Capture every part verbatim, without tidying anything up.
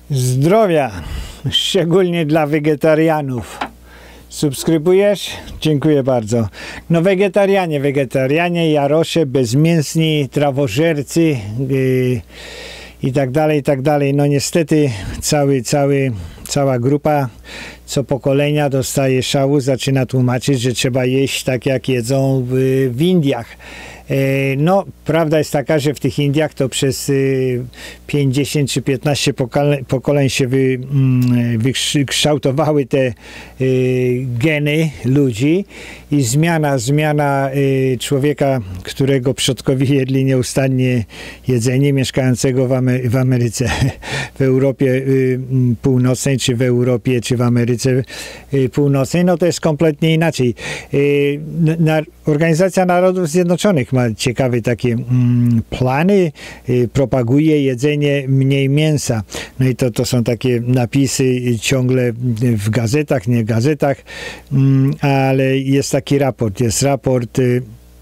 Zdrowia, szczególnie dla wegetarianów. Subskrybujesz? Dziękuję bardzo. No wegetarianie, wegetarianie, jarosze, bezmięsni, trawożercy yy, i tak dalej, i tak dalej. No niestety cały, cały, cała grupa co pokolenia dostaje szału, zaczyna tłumaczyć, że trzeba jeść tak jak jedzą w, w Indiach. No, prawda jest taka, że w tych Indiach to przez pięćdziesiąt czy piętnaście pokoleń się wy, wykształtowały te geny ludzi i zmiana, zmiana człowieka, którego przodkowie jedli nieustannie jedzenie, mieszkającego w, Amery w Ameryce, w Europie Północnej, czy w Europie, czy w Ameryce Północnej, no to jest kompletnie inaczej. Organizacja Narodów Zjednoczonych ma ciekawe takie mm, plany, y, propaguje jedzenie mniej mięsa. No i to, to są takie napisy ciągle w gazetach, nie w gazetach, mm, ale jest taki raport, jest raport y,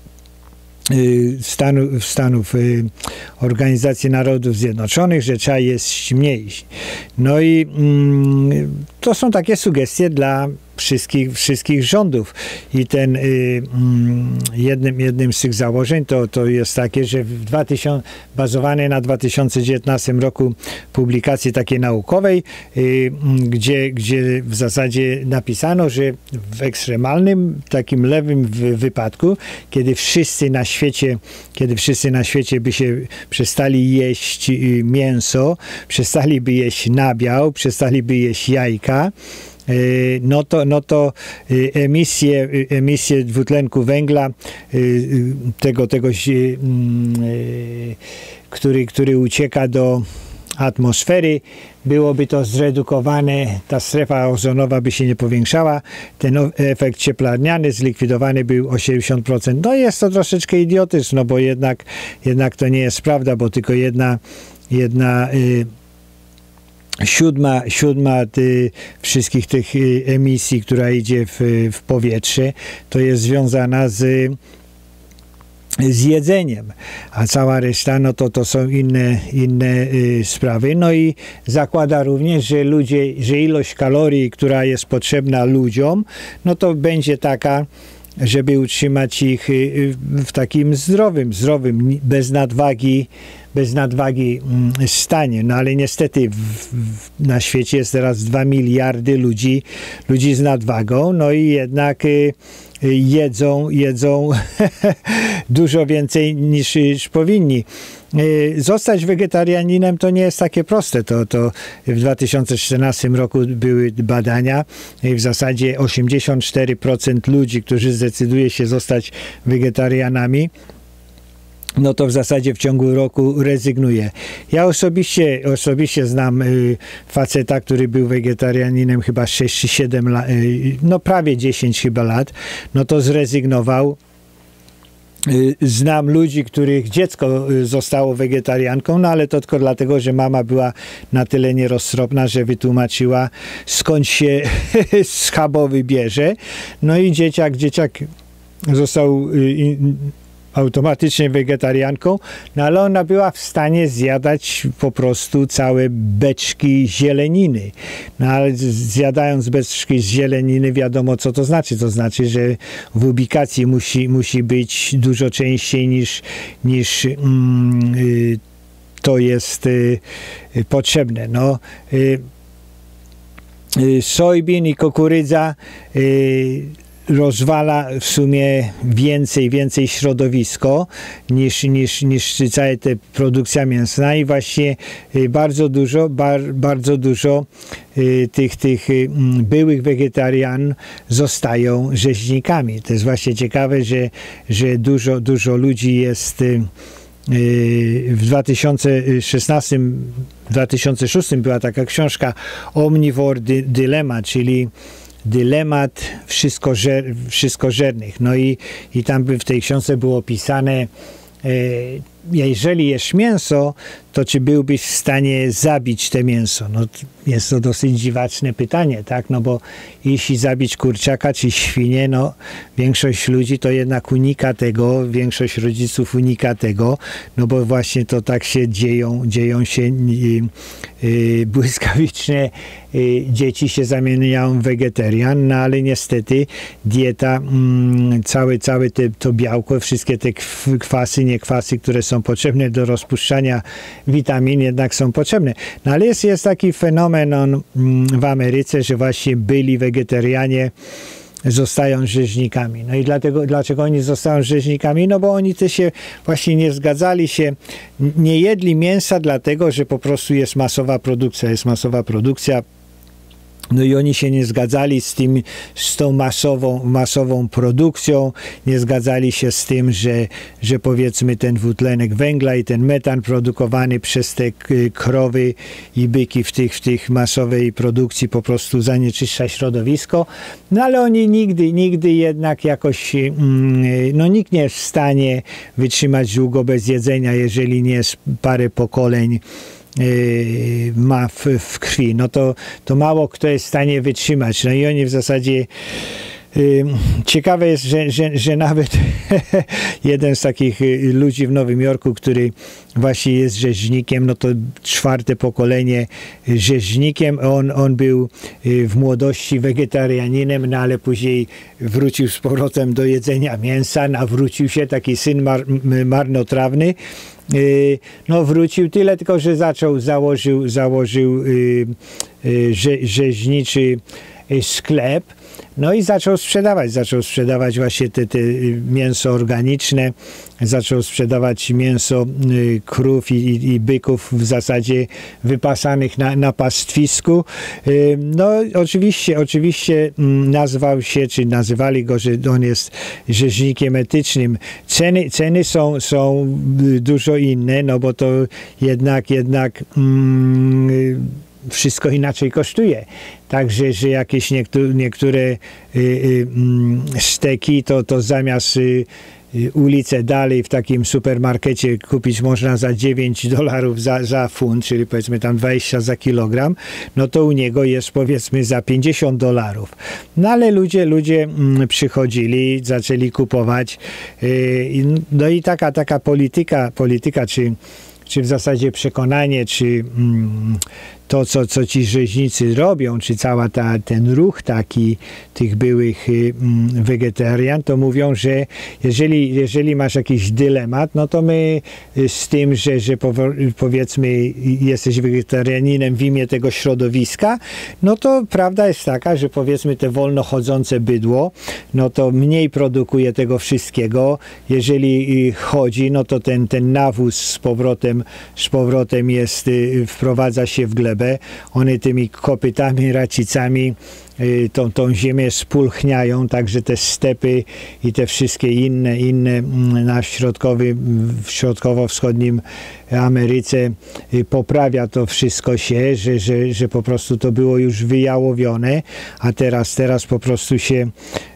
Stanów, Stanów Organizacji Narodów Zjednoczonych, że trzeba jeść mniej. No i mm, to są takie sugestie dla wszystkich, wszystkich rządów. I ten y, mm, jednym, jednym z tych założeń to, to jest takie, że w dwa tysiące, bazowane na dwa tysiące dziewiętnastym roku publikacji takiej naukowej, y, gdzie, gdzie w zasadzie napisano, że w ekstremalnym, takim lewym wypadku, kiedy wszyscy na świecie, kiedy wszyscy na świecie by się przestali jeść mięso, przestaliby jeść nabiał, przestaliby jeść jajka, no to, no to emisje, emisje dwutlenku węgla, tego, tego który, który ucieka do atmosfery, byłoby to zredukowane, ta strefa ozonowa by się nie powiększała, ten efekt cieplarniany zlikwidowany był o siedemdziesiąt procent. No jest to troszeczkę idiotyzm, no bo jednak, jednak to nie jest prawda, bo tylko jedna, jedna y, Siódma, siódma ty, wszystkich tych y, emisji, która idzie w, w powietrze, to jest związana z, z jedzeniem, a cała reszta, no to, to są inne, inne y, sprawy. No i zakłada również, że ludzie, że ilość kalorii, która jest potrzebna ludziom, no to będzie taka, żeby utrzymać ich w takim zdrowym, zdrowym, bez nadwagi, bez nadwagi stanie. No ale niestety w, w, na świecie jest teraz dwa miliardy ludzi, ludzi z nadwagą, no i jednak y, jedzą, jedzą dużo więcej niż, niż powinni. Zostać wegetarianinem to nie jest takie proste. To, to w dwa tysiące czternastym roku były badania i w zasadzie osiemdziesiąt cztery procent ludzi, którzy zdecyduje się zostać wegetarianami, no to w zasadzie w ciągu roku rezygnuje. Ja osobiście, osobiście znam y, faceta, który był wegetarianinem chyba sześć czy siedem lat, y, no prawie dziesięć chyba lat, no to zrezygnował. Znam ludzi, których dziecko zostało wegetarianką, no ale to tylko dlatego, że mama była na tyle nieroztropna, że wytłumaczyła, skąd się schabowy bierze. No i dzieciak, dzieciak został automatycznie wegetarianką, no ale ona była w stanie zjadać po prostu całe beczki zieleniny. No ale zjadając beczki z zieleniny wiadomo, co to znaczy. To znaczy, że w ubikacji musi, musi być dużo częściej niż, niż mm, y, to jest y, y, potrzebne. No, y, y, sojbin i kukurydza y, rozwala w sumie więcej, więcej środowisko niż, niż, niż cała ta produkcja mięsna i właśnie bardzo dużo, bar, bardzo dużo tych, tych byłych wegetarian zostają rzeźnikami. To jest właśnie ciekawe, że, że dużo, dużo ludzi jest w dwa tysiące szesnastym, dwa tysiące szóstym była taka książka Omnivore Dilemma, czyli dylemat wszystkożer, wszystkożernych. No i, i tam by w tej książce było opisane e, jeżeli jesz mięso, to czy byłbyś w stanie zabić te mięso? No, jest to dosyć dziwaczne pytanie, tak? No bo jeśli zabić kurczaka czy świnię, no większość ludzi to jednak unika tego, większość rodziców unika tego, no bo właśnie to tak się dzieją, dzieją się yy, yy, błyskawiczne, yy, dzieci się zamieniają w wegetarian, no ale niestety dieta, yy, całe, całe te, to białko, wszystkie te kwasy, niekwasy, które są potrzebne do rozpuszczania witamin, jednak są potrzebne. No ale jest, jest taki fenomen on, w Ameryce, że właśnie byli wegetarianie zostają rzeźnikami. No i dlatego, dlaczego oni zostają rzeźnikami? No bo oni też się właśnie nie zgadzali się, nie jedli mięsa dlatego, że po prostu jest masowa produkcja, jest masowa produkcja. No i oni się nie zgadzali z tym, z tą masową, masową produkcją, nie zgadzali się z tym, że, że powiedzmy ten dwutlenek węgla i ten metan produkowany przez te krowy i byki w tych, w tych masowej produkcji po prostu zanieczyszcza środowisko. No ale oni nigdy, nigdy jednak jakoś, no nikt nie jest w stanie wytrzymać długo bez jedzenia, jeżeli nie jest parę pokoleń ma w, w krwi, no to, to mało kto jest w stanie wytrzymać. No i oni w zasadzie y, ciekawe jest, że, że, że nawet jeden z takich ludzi w Nowym Jorku, który właśnie jest rzeźnikiem, no to czwarte pokolenie rzeźnikiem, on, on był w młodości wegetarianinem, no ale później wrócił z powrotem do jedzenia mięsa, nawrócił się, taki syn mar, marnotrawny. No wrócił tyle, tylko że zaczął, założył, założył yy, yy, rze, rzeźniczy sklep, no i zaczął sprzedawać, zaczął sprzedawać właśnie te, te mięso organiczne, zaczął sprzedawać mięso y, krów i, i, i byków w zasadzie wypasanych na, na pastwisku. Y, no oczywiście, oczywiście nazwał się, czy nazywali go, że on jest rzeźnikiem etycznym. Ceny, ceny są, są dużo inne, no bo to jednak, jednak mm, wszystko inaczej kosztuje. Także, że jakieś niektóre, niektóre y, y, steki, to, to zamiast y, y, ulicę dalej w takim supermarkecie kupić można za dziewięć dolarów za, za funt, czyli powiedzmy tam dwadzieścia za kilogram, no to u niego jest powiedzmy za pięćdziesiąt dolarów. No ale ludzie, ludzie mm, przychodzili, zaczęli kupować. Y, no i taka, taka polityka, polityka czy czy w zasadzie przekonanie, czy mm, to, co, co ci rzeźnicy robią, czy cały ten ruch taki tych byłych mm, wegetarian, to mówią, że jeżeli, jeżeli masz jakiś dylemat, no to my z tym, że, że powiedzmy jesteś wegetarianinem w imię tego środowiska, no to prawda jest taka, że powiedzmy te wolno chodzące bydło, no to mniej produkuje tego wszystkiego. Jeżeli chodzi, no to ten, ten nawóz z powrotem, z powrotem jest, wprowadza się w glebę. One tymi kopytami, racicami tą, tą ziemię spulchniają, także te stepy i te wszystkie inne, inne na środkowy, w środkowo-wschodnim Ameryce poprawia to wszystko się, że, że, że po prostu to było już wyjałowione, a teraz, teraz po prostu się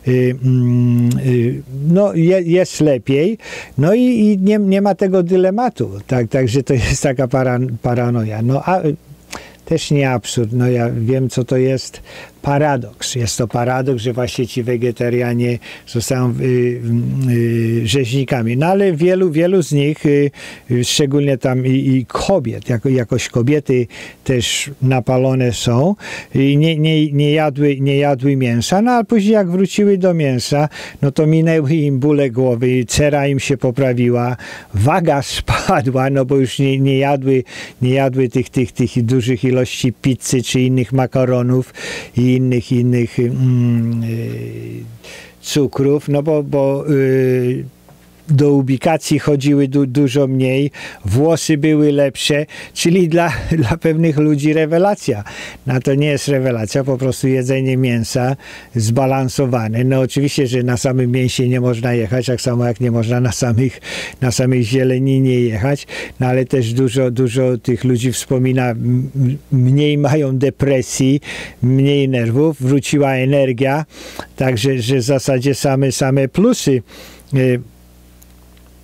no, jest lepiej, no i, i nie, nie ma tego dylematu, tak, także to jest taka para, paranoja. No a też nie absurd, no ja wiem, co to jest paradoks. Jest to paradoks, że właśnie ci wegetarianie zostają y, y, rzeźnikami. No ale wielu, wielu z nich, y, szczególnie tam i, i kobiet, jako, jakoś kobiety też napalone są i nie, nie, nie, jadły, nie jadły mięsa, no a później jak wróciły do mięsa, no to minęły im bóle głowy, cera im się poprawiła, waga spadła, no bo już nie, nie jadły, nie jadły tych, tych, tych dużych ilości pizzy czy innych makaronów i innych, innych mm, y, cukrów, no bo, bo y, do ubikacji chodziły du, dużo mniej, włosy były lepsze, czyli dla, dla pewnych ludzi rewelacja. No to nie jest rewelacja, po prostu jedzenie mięsa zbalansowane. No oczywiście, że na samym mięsie nie można jechać, tak samo jak nie można na samych, na samej zieleninie jechać, no ale też dużo, dużo tych ludzi wspomina, mniej mają depresji, mniej nerwów, wróciła energia, także że w zasadzie same, same plusy.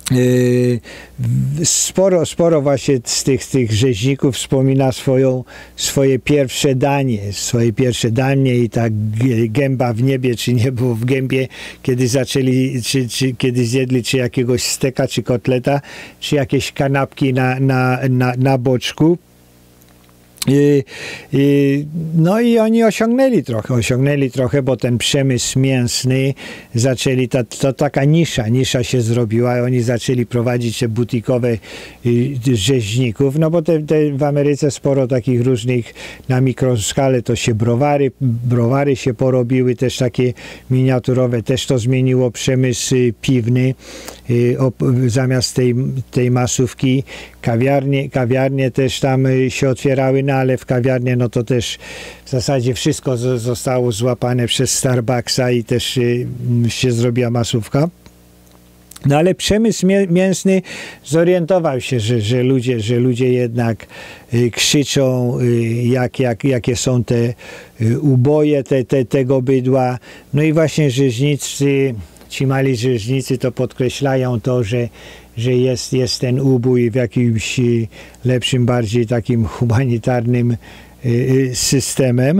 Sporo, sporo właśnie z tych, z tych rzeźników wspomina swoją, swoje pierwsze danie, swoje pierwsze danie i tak gęba w niebie, czy niebo w gębie, kiedy zaczęli, czy, czy kiedy zjedli, czy jakiegoś steka, czy kotleta, czy jakieś kanapki na, na, na, na boczku. I, i, no i oni osiągnęli trochę, osiągnęli trochę, bo ten przemysł mięsny zaczęli, ta, to taka nisza, nisza się zrobiła i oni zaczęli prowadzić te butikowe y, rzeźników, no bo te, te w Ameryce sporo takich różnych na mikroskalę, to się browary, browary się porobiły, też takie miniaturowe, też to zmieniło przemysł piwny, y, op, zamiast tej, tej masówki kawiarnie, kawiarnie też tam się otwierały, no ale w kawiarnie no to też w zasadzie wszystko z, zostało złapane przez Starbucksa i też y, się zrobiła masówka. No ale przemysł mięsny zorientował się, że, że, ludzie, że ludzie jednak y, krzyczą, y, jak, jak, jakie są te y, uboje te, te, tego bydła. No i właśnie rzeźnicy, ci mali rzeźnicy to podkreślają to, że że jest, jest ten ubój w jakimś lepszym, bardziej takim humanitarnym systemem.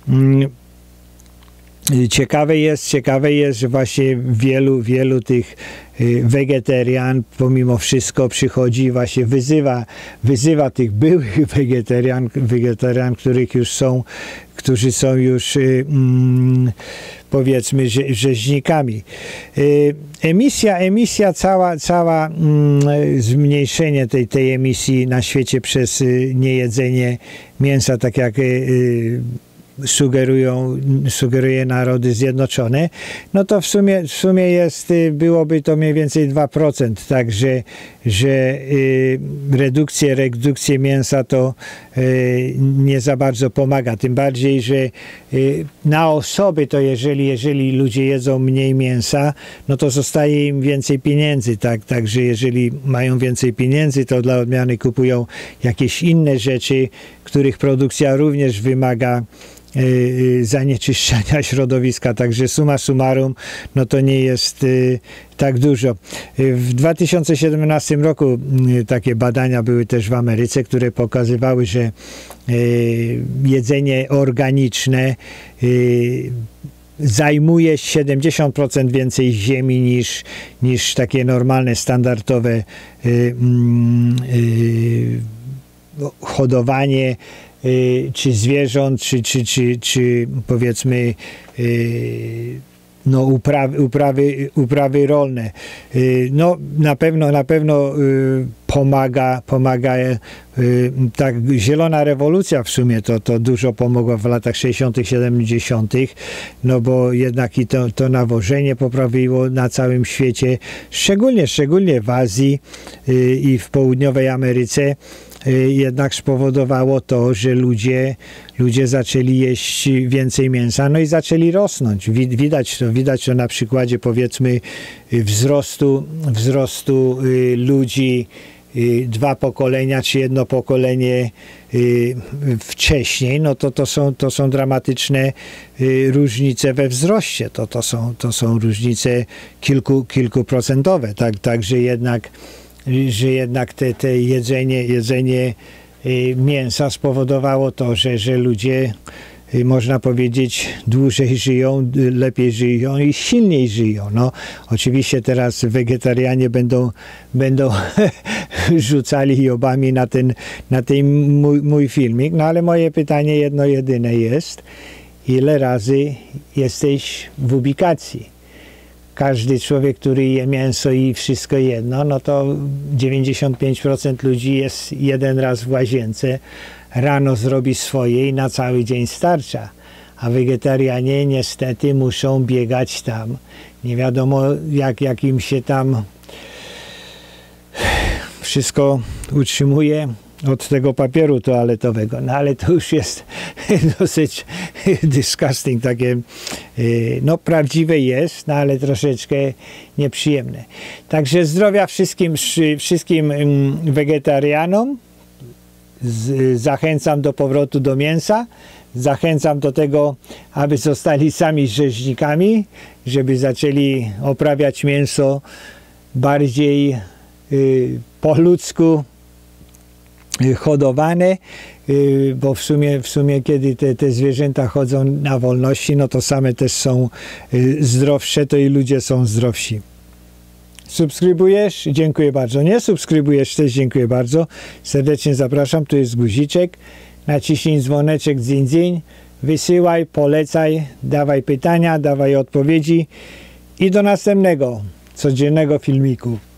Ciekawe jest, ciekawe jest, że właśnie wielu, wielu tych wegetarian pomimo wszystko przychodzi i właśnie wyzywa, wyzywa tych byłych wegetarian, wegetarian, których już są, którzy są już mm, powiedzmy rze, rzeźnikami. Emisja, emisja cała, cała mm, zmniejszenie tej, tej emisji na świecie przez niejedzenie mięsa, tak jak y, sugerują, sugeruje Narody Zjednoczone, no to w sumie, w sumie jest, byłoby to mniej więcej dwa procent, także że y, redukcję, redukcję mięsa to y, nie za bardzo pomaga, tym bardziej, że y, na osoby to jeżeli, jeżeli ludzie jedzą mniej mięsa, no to zostaje im więcej pieniędzy, tak, także jeżeli mają więcej pieniędzy, to dla odmiany kupują jakieś inne rzeczy, których produkcja również wymaga zanieczyszczenia środowiska, także summa summarum, no to nie jest y, tak dużo. W dwa tysiące siedemnastym roku y, takie badania były też w Ameryce, które pokazywały, że y, jedzenie organiczne y, zajmuje siedemdziesiąt procent więcej ziemi niż, niż takie normalne, standardowe y, y, hodowanie czy zwierząt, czy, czy, czy, czy powiedzmy no uprawy, uprawy, uprawy rolne. No na pewno, na pewno pomaga, pomaga tak zielona rewolucja w sumie to, to dużo pomogła w latach sześćdziesiątych, siedemdziesiątych, no bo jednak i to, to nawożenie poprawiło na całym świecie, szczególnie, szczególnie w Azji i w południowej Ameryce. Jednak spowodowało to, że ludzie, ludzie zaczęli jeść więcej mięsa, no i zaczęli rosnąć. Widać to, widać to na przykładzie powiedzmy wzrostu, wzrostu ludzi dwa pokolenia czy jedno pokolenie wcześniej, no to, to, są, to są dramatyczne różnice we wzroście. To, to, są, to są różnice kilku, kilkuprocentowe. Tak, także jednak że jednak te, te jedzenie, jedzenie mięsa spowodowało to, że, że ludzie, można powiedzieć, dłużej żyją, lepiej żyją i silniej żyją. No, oczywiście teraz wegetarianie będą, będą rzucali jobami na ten, na ten mój, mój filmik, no ale moje pytanie jedno jedyne jest, ile razy jesteś w ubikacji? Każdy człowiek, który je mięso i wszystko jedno, no to dziewięćdziesiąt pięć procent ludzi jest jeden raz w łazience, rano zrobi swoje i na cały dzień starcza. A wegetarianie niestety muszą biegać tam. Nie wiadomo jak, jak im się tam wszystko utrzymuje od tego papieru toaletowego, no ale to już jest dosyć disgusting, takie no prawdziwe jest, no ale troszeczkę nieprzyjemne. Także zdrowia wszystkim, wszystkim wegetarianom, zachęcam do powrotu do mięsa, zachęcam do tego, aby zostali sami rzeźnikami, żeby zaczęli oprawiać mięso bardziej po ludzku hodowane, bo w sumie, w sumie kiedy te, te zwierzęta chodzą na wolności, no to same też są zdrowsze, to i ludzie są zdrowsi. Subskrybujesz? Dziękuję bardzo. Nie subskrybujesz? Też dziękuję bardzo. Serdecznie zapraszam. Tu jest guziczek. Naciśnij dzwoneczek dzień dzień. Wysyłaj, polecaj, dawaj pytania, dawaj odpowiedzi i do następnego codziennego filmiku.